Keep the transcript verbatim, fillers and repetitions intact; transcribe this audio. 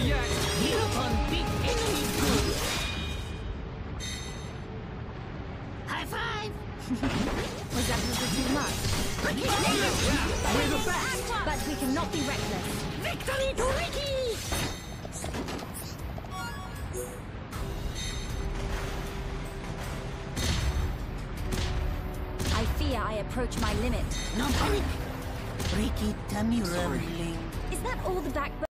yet! You can't beat enemy good! High five! Was that a little too much? Yeah, we're the best! But we cannot be reckless. Victory to Ricky! I fear I approach my limit. No panic! Ricky tummy rumbling. Is that all the backbone?